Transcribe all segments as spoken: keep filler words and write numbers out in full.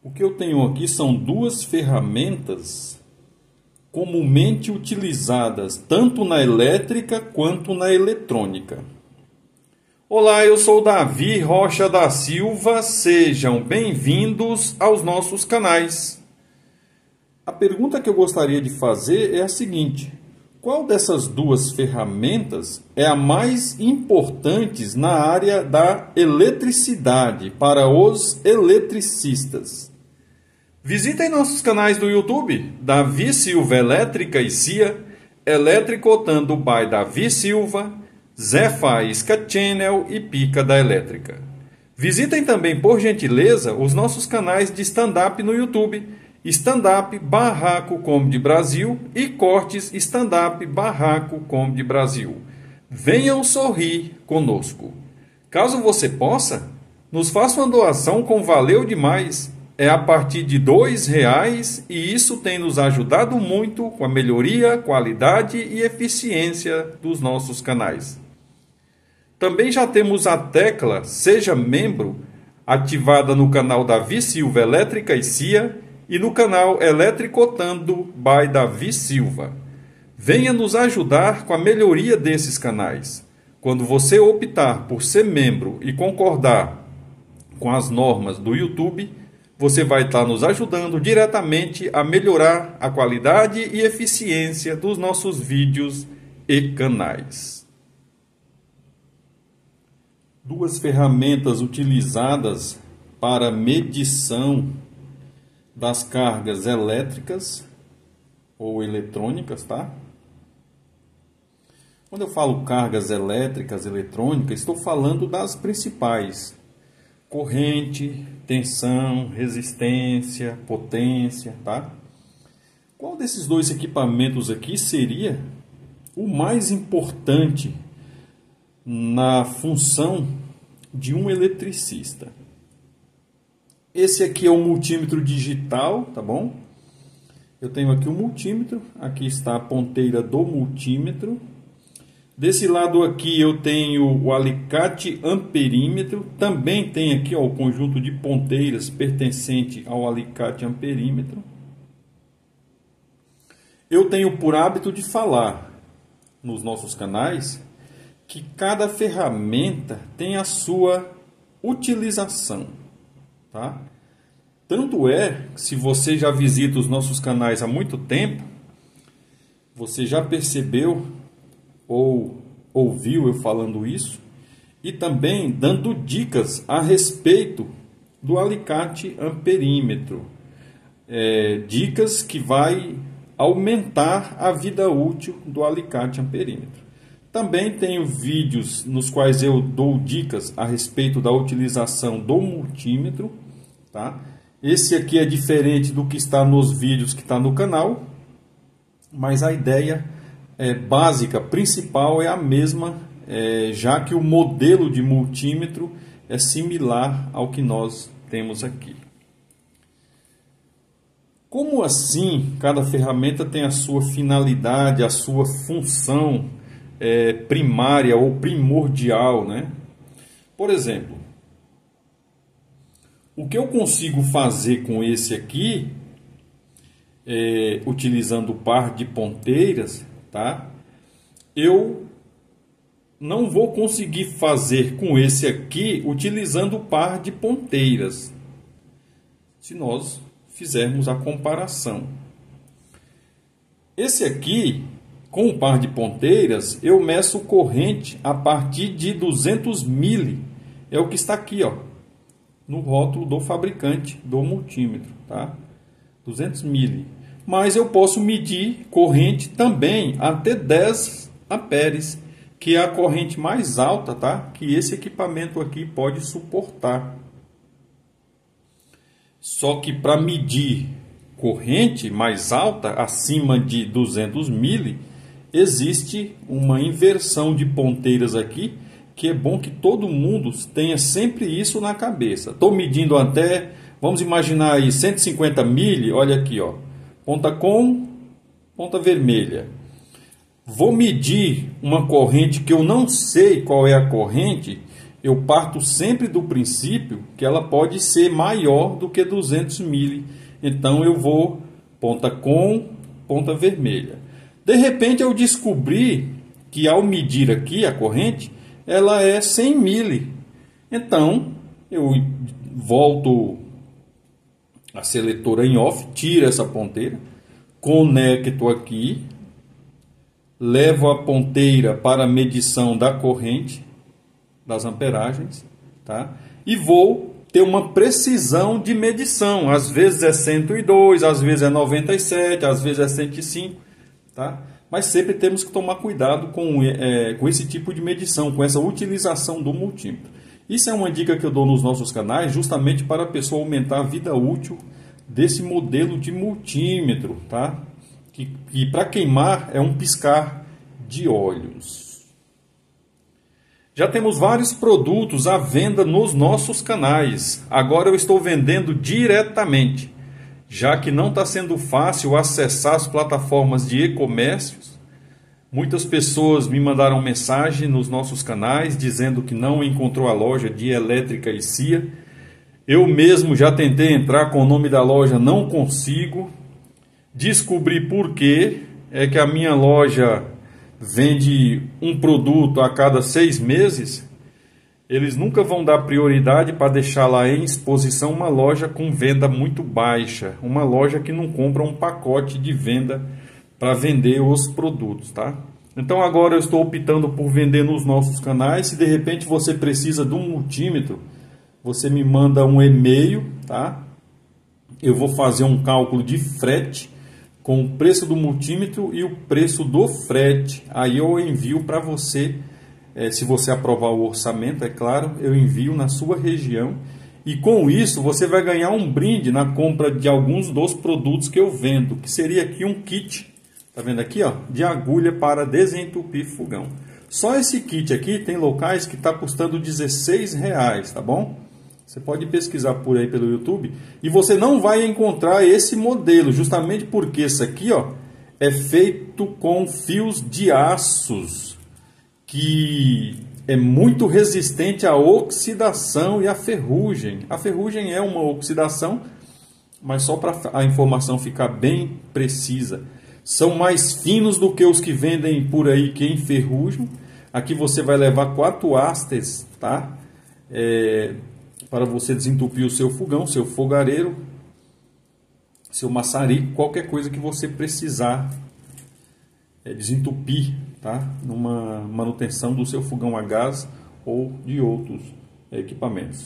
O que eu tenho aqui são duas ferramentas comumente utilizadas tanto na elétrica quanto na eletrônica. Olá, eu sou Davi Rocha da Silva, sejam bem-vindos aos nossos canais. A pergunta que eu gostaria de fazer é a seguinte: qual dessas duas ferramentas é a mais importante na área da eletricidade para os eletricistas? Visitem nossos canais do YouTube, Davi Silva Elétrica e C I A, Eletricotando by Davi Silva, Zé Faísca Channel e Pica da Elétrica. Visitem também, por gentileza, os nossos canais de stand-up no YouTube, Stand-up Barraco Comedy Brasil e Cortes Stand-up Barraco Comedy Brasil. Venham sorrir conosco. Caso você possa, nos faça uma doação com valeu demais. É a partir de dois reais e isso tem nos ajudado muito com a melhoria, qualidade e eficiência dos nossos canais. Também já temos a tecla Seja Membro ativada no canal Davi Silva Elétrica e C I A e no canal Eletricotando by Davi Silva. Venha nos ajudar com a melhoria desses canais. Quando você optar por ser membro e concordar com as normas do YouTube, você vai estar nos ajudando diretamente a melhorar a qualidade e eficiência dos nossos vídeos e canais. Duas ferramentas utilizadas para medição das cargas elétricas ou eletrônicas, tá? Quando eu falo cargas elétricas, eletrônicas, estou falando das principais: corrente, tensão, resistência, potência, tá? Qual desses dois equipamentos aqui seria o mais importante na função de um eletricista? Esse aqui é um multímetro digital, tá bom? Eu tenho aqui o multímetro, aqui está a ponteira do multímetro. Desse lado aqui eu tenho o alicate amperímetro, também tem aqui ó, o conjunto de ponteiras pertencente ao alicate amperímetro. Eu tenho por hábito de falar nos nossos canais que cada ferramenta tem a sua utilização, tá? Tanto é que se você já visita os nossos canais há muito tempo, você já percebeu ou ouviu eu falando isso, e também dando dicas a respeito do alicate amperímetro. É, dicas que vai aumentar a vida útil do alicate amperímetro. Também tenho vídeos nos quais eu dou dicas a respeito da utilização do multímetro, tá? Esse aqui é diferente do que está nos vídeos que está no canal, mas a ideia É, básica, principal é a mesma, é, já que o modelo de multímetro é similar ao que nós temos aqui. Como assim cada ferramenta tem a sua finalidade, a sua função é, primária ou primordial, né? Por exemplo, o que eu consigo fazer com esse aqui, é, utilizando o par de ponteiras, tá? Eu não vou conseguir fazer com esse aqui utilizando o par de ponteiras, se nós fizermos a comparação. Esse aqui, com o par de ponteiras, eu meço corrente a partir de duzentos mili, é o que está aqui, ó, no rótulo do fabricante do multímetro, tá? duzentos mili. Mas eu posso medir corrente também até dez amperes, que é a corrente mais alta, tá? Que esse equipamento aqui pode suportar. Só que para medir corrente mais alta, acima de duzentos mili, existe uma inversão de ponteiras aqui, que é bom que todo mundo tenha sempre isso na cabeça. Estou medindo até, vamos imaginar aí, cento e cinquenta mili, olha aqui, ó. Ponta com, ponta vermelha. Vou medir uma corrente que eu não sei qual é a corrente, eu parto sempre do princípio que ela pode ser maior do que duzentos milímetros. Então eu vou ponta com, ponta vermelha. De repente eu descobri que ao medir aqui a corrente, ela é cem milímetros. Então eu volto a seletora em off, tiro essa ponteira, conecto aqui, levo a ponteira para a medição da corrente, das amperagens, tá? E vou ter uma precisão de medição. Às vezes é cento e dois, às vezes é noventa e sete, às vezes é cento e cinco, tá? Mas sempre temos que tomar cuidado com, é, com esse tipo de medição, com essa utilização do multímetro. Isso é uma dica que eu dou nos nossos canais, justamente para a pessoa aumentar a vida útil desse modelo de multímetro, tá? Que, que para queimar é um piscar de olhos. Já temos vários produtos à venda nos nossos canais. Agora eu estou vendendo diretamente, já que não está sendo fácil acessar as plataformas de e-comércios. Muitas pessoas me mandaram mensagem nos nossos canais dizendo que não encontrou a loja de elétrica e C I A. Eu mesmo já tentei entrar com o nome da loja, não consigo. Descobri por quê. É que a minha loja vende um produto a cada seis meses. Eles nunca vão dar prioridade para deixar lá em exposição uma loja com venda muito baixa. Uma loja que não compra um pacote de venda para vender os produtos, tá? Então agora eu estou optando por vender nos nossos canais. Se de repente você precisa de um multímetro, você me manda um e-mail, tá? Eu vou fazer um cálculo de frete com o preço do multímetro e o preço do frete. Aí eu envio para você, é, se você aprovar o orçamento, é claro, eu envio na sua região. E com isso você vai ganhar um brinde na compra de alguns dos produtos que eu vendo, que seria aqui um kit. Tá vendo aqui, ó, de agulha para desentupir fogão. Só esse kit aqui tem locais que está custando dezesseis reais, tá bom? Você pode pesquisar por aí pelo YouTube e você não vai encontrar esse modelo, justamente porque esse aqui, ó, é feito com fios de aços, que é muito resistente à oxidação e à ferrugem. A ferrugem é uma oxidação, mas só para a informação ficar bem precisa. São mais finos do que os que vendem por aí que enferrujam. Aqui você vai levar quatro hastes, tá? É, para você desentupir o seu fogão, seu fogareiro, seu maçarico, qualquer coisa que você precisar é, desentupir, tá? Numa manutenção do seu fogão a gás ou de outros equipamentos.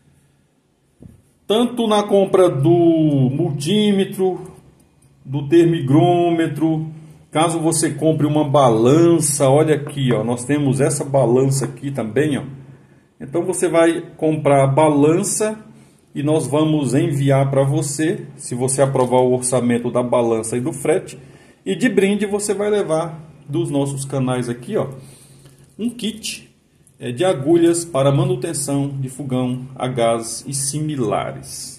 Tanto na compra do multímetro, do termigrômetro, caso você compre uma balança, olha aqui, ó, nós temos essa balança aqui também, ó. Então você vai comprar a balança e nós vamos enviar para você, se você aprovar o orçamento da balança e do frete, e de brinde você vai levar dos nossos canais aqui, ó, um kit é, de agulhas para manutenção de fogão a gás e similares.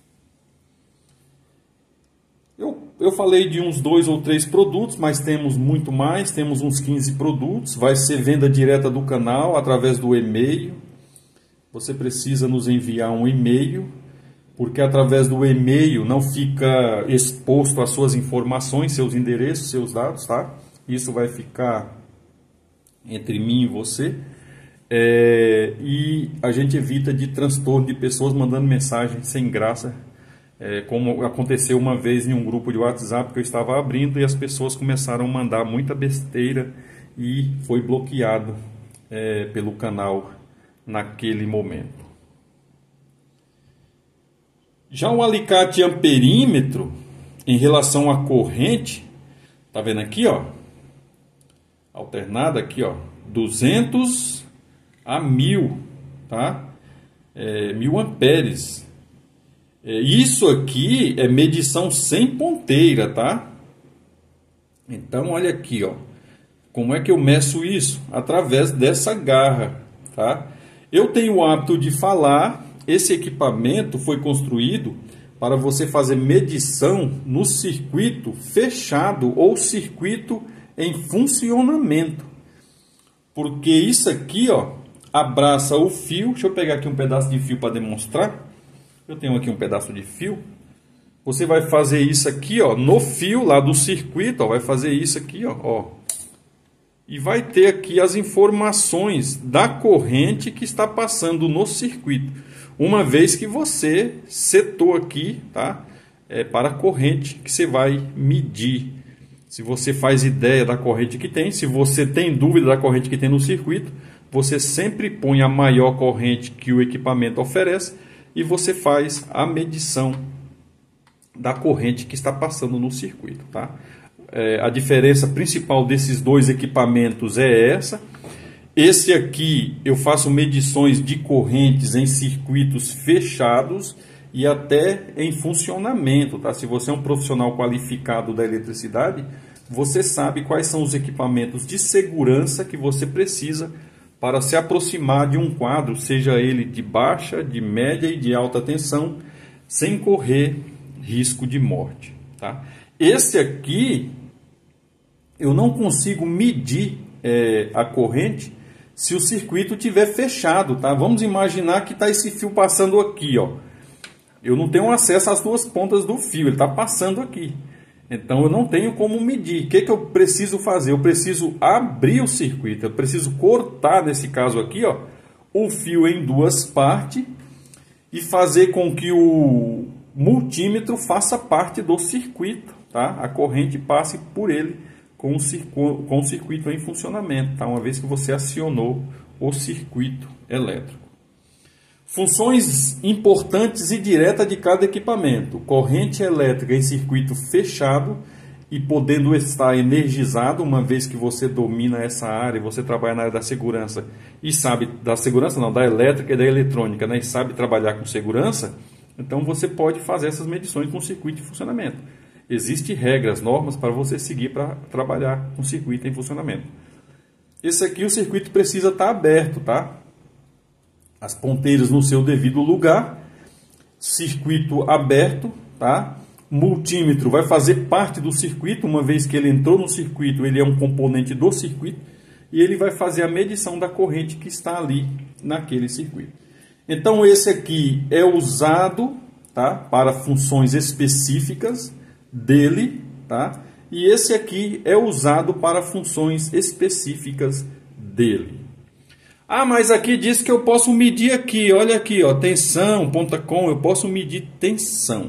Eu, eu falei de uns dois ou três produtos, mas temos muito mais, temos uns quinze produtos. Vai ser venda direta do canal através do e-mail. Você precisa nos enviar um e-mail, porque através do e-mail não fica exposto as suas informações, seus endereços, seus dados, tá? Isso vai ficar entre mim e você. É, e a gente evita de transtorno de pessoas mandando mensagem sem graça. É, como aconteceu uma vez em um grupo de WhatsApp que eu estava abrindo e as pessoas começaram a mandar muita besteira e foi bloqueado é, pelo canal naquele momento. Já o alicate amperímetro, em relação à corrente, tá vendo aqui, ó, alternada aqui, ó, duzentos a mil, tá? É, mil amperes. Isso aqui é medição sem ponteira, tá? Então, olha aqui, ó. Como é que eu meço isso? Através dessa garra, tá? Eu tenho o hábito de falar, esse equipamento foi construído para você fazer medição no circuito fechado ou circuito em funcionamento. Porque isso aqui, ó, abraça o fio. Deixa eu pegar aqui um pedaço de fio para demonstrar. Eu tenho aqui um pedaço de fio. Você vai fazer isso aqui, ó, no fio lá do circuito, ó, vai fazer isso aqui, ó, ó. E vai ter aqui as informações da corrente que está passando no circuito. Uma vez que você setou aqui, tá? É, para a corrente que você vai medir. Se você faz ideia da corrente que tem, se você tem dúvida da corrente que tem no circuito, você sempre põe a maior corrente que o equipamento oferece e você faz a medição da corrente que está passando no circuito, tá? É, a diferença principal desses dois equipamentos é essa. Esse aqui eu faço medições de correntes em circuitos fechados e até em funcionamento, tá? Se você é um profissional qualificado da eletricidade, você sabe quais são os equipamentos de segurança que você precisa para se aproximar de um quadro, seja ele de baixa, de média e de alta tensão, sem correr risco de morte, tá? Esse aqui eu não consigo medir é, a corrente se o circuito estiver fechado, tá? Vamos imaginar que está esse fio passando aqui, ó. Eu não tenho acesso às duas pontas do fio, ele está passando aqui. Então eu não tenho como medir. O que, que eu preciso fazer? Eu preciso abrir o circuito, eu preciso cortar, nesse caso aqui, ó, o fio em duas partes e fazer com que o multímetro faça parte do circuito, tá? A corrente passe por ele com o, circuito, com o circuito em funcionamento, tá? Uma vez que você acionou o circuito elétrico. Funções importantes e diretas de cada equipamento. Corrente elétrica em circuito fechado e podendo estar energizado, uma vez que você domina essa área, você trabalha na área da segurança e sabe, da segurança não, da elétrica e da eletrônica, né? E sabe trabalhar com segurança, então você pode fazer essas medições com circuito em funcionamento. Existem regras, normas para você seguir para trabalhar com circuito em funcionamento. Esse aqui, o circuito precisa estar aberto, tá? As ponteiras no seu devido lugar, circuito aberto, tá? Multímetro vai fazer parte do circuito, uma vez que ele entrou no circuito, ele é um componente do circuito, e ele vai fazer a medição da corrente que está ali naquele circuito. Então esse aqui é usado, tá, para funções específicas dele, tá? E esse aqui é usado para funções específicas dele. Ah, mas aqui diz que eu posso medir aqui, olha aqui, ó, tensão, ponta com, eu posso medir tensão.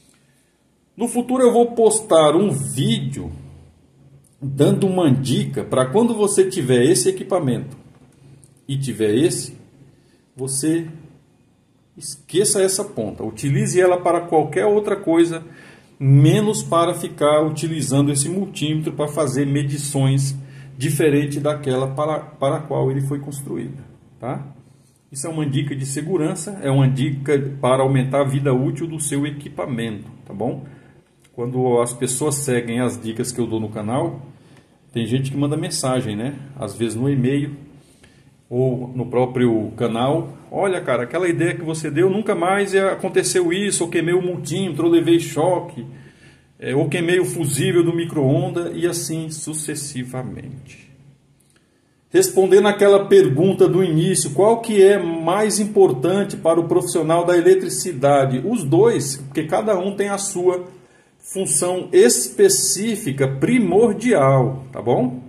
No futuro eu vou postar um vídeo dando uma dica para quando você tiver esse equipamento e tiver esse, você esqueça essa ponta, utilize ela para qualquer outra coisa, menos para ficar utilizando esse multímetro para fazer medições diferente daquela para, para a qual ele foi construído, tá? Isso é uma dica de segurança, é uma dica para aumentar a vida útil do seu equipamento, tá bom? Quando as pessoas seguem as dicas que eu dou no canal, tem gente que manda mensagem, né? Às vezes no e-mail ou no próprio canal. Olha, cara, aquela ideia que você deu, nunca mais aconteceu isso, ou queimei o multímetro, ou levei choque, É, ou queimei o fusível do micro-ondas e assim sucessivamente. Respondendo aquela pergunta do início, qual que é mais importante para o profissional da eletricidade? Os dois, porque cada um tem a sua função específica primordial, tá bom?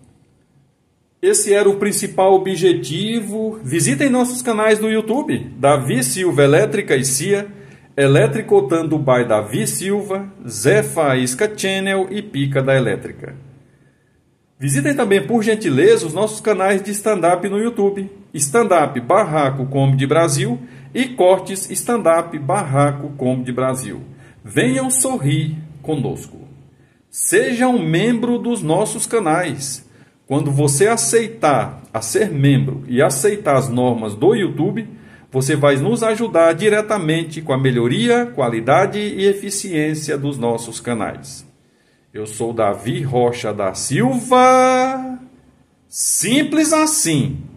Esse era o principal objetivo. Visitem nossos canais do YouTube, Davi Silva Elétrica e C I A, Elétricotando by Davi Silva, Zé Faísca Channel e Pica da Elétrica. Visitem também, por gentileza, os nossos canais de stand-up no YouTube, Stand-up Barraco Comedy Brasil e Cortes Stand-up Barraco Comedy Brasil. Venham sorrir conosco. Seja um membro dos nossos canais. Quando você aceitar a ser membro e aceitar as normas do YouTube, você vai nos ajudar diretamente com a melhoria, qualidade e eficiência dos nossos canais. Eu sou Davi Rocha da Silva. Simples assim.